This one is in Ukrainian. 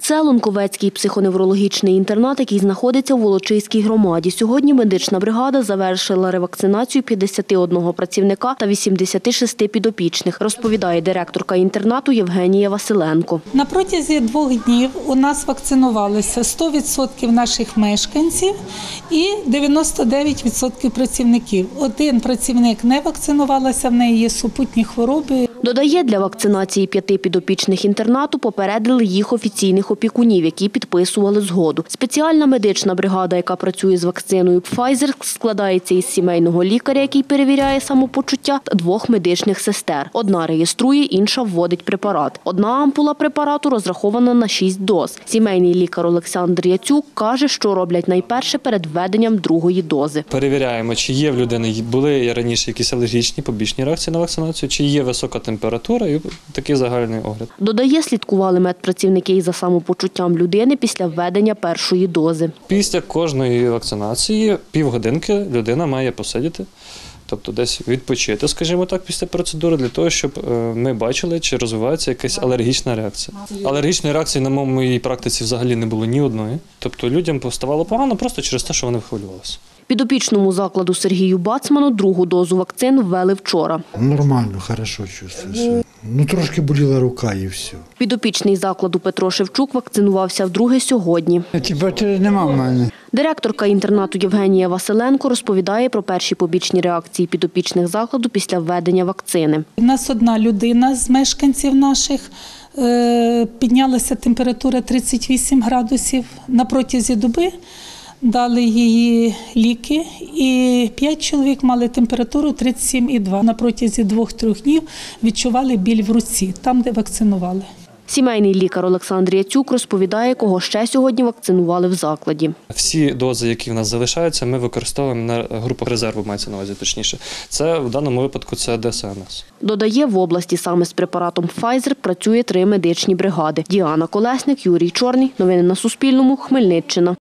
Це Лунковецький психоневрологічний інтернат, який знаходиться у Волочиській громаді. Сьогодні медична бригада завершила ревакцинацію 51 працівника та 86 підопічних, розповідає директорка інтернату Євгенія Василенко. На протязі 2 днів у нас вакцинувалися 100% наших мешканців і 99% працівників. Один працівник не вакцинувалася, в неї є супутні хвороби. Додає, для вакцинації 5 підопічних інтернату попередили їх офіційних опікунів, які підписували згоду. Спеціальна медична бригада, яка працює з вакциною Pfizer, складається із сімейного лікаря, який перевіряє самопочуття, та 2 медичних сестер. Одна реєструє, інша вводить препарат. Одна ампула препарату розрахована на 6 доз. Сімейний лікар Олександр Яцюк каже, що роблять найперше перед введенням 2-ї дози. Перевіряємо, чи є в людини, були раніше якісь алергічні побічні реакції на вакцинацію, чи є висока температура і такий загальний огляд. Додає, слідкували медпрацівники і за самопочуттям людини після введення 1-ї дози. Після кожної вакцинації півгодинки людина має посидіти, тобто десь відпочити, скажімо так, після процедури, для того, щоб ми бачили, чи розвивається якась алергічна реакція. Алергічної реакції на моїй практиці взагалі не було ні одної. Тобто людям ставало погано просто через те, що вони хвилювалися. Підопічному закладу Сергію Бацману 2-гу дозу вакцин ввели вчора. Нормально, хорошо чувствую. Трошки боліла рука і все. Підопічний закладу Петро Шевчук вакцинувався вдруге сьогодні. Температури нема в мене. Директорка інтернату Євгенія Василенко розповідає про перші побічні реакції підопічних закладу після введення вакцини. У нас одна людина з мешканців наших, піднялася температура 38 градусів на протязі доби. Дали її ліки, і 5 чоловік мали температуру 37,2. На протязі 2-3 днів відчували біль в руці, там, де вакцинували. Сімейний лікар Олександр Яцюк розповідає, кого ще сьогодні вакцинували в закладі. Всі дози, які в нас залишаються, ми використовуємо на групах резерву, мається на увазі точніше. Це в даному випадку це ДСНС. Додає, в області саме з препаратом Pfizer працює 3 медичні бригади. Діана Колесник, Юрій Чорний. Новини на Суспільному. Хмельниччина.